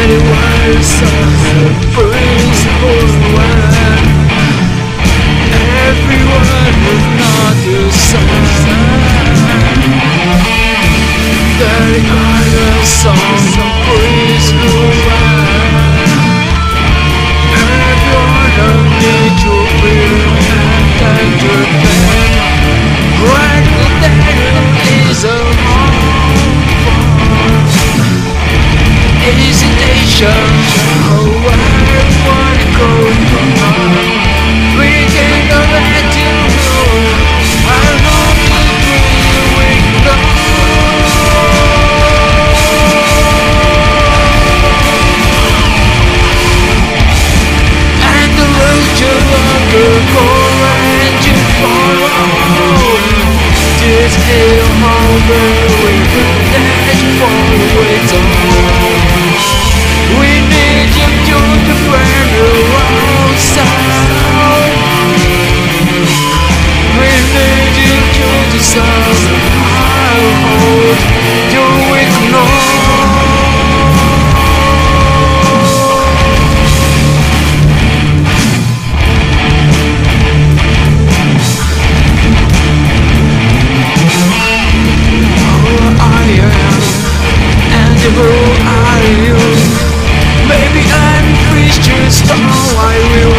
Many words of the praise for one. Everyone is not the same. There are the songs of praise for one. Everyone needs to feel and to them. Right there is a home for hesitation. Oh, where one goes on. We cannot let you know how long we go. And the road you walk for and you follow. Just heal home we will dash for the way to home. We need you to find your own sound. We need you to decide how hold you ignore. Oh, I am, and who are you? Maybe I'm Christian, so I will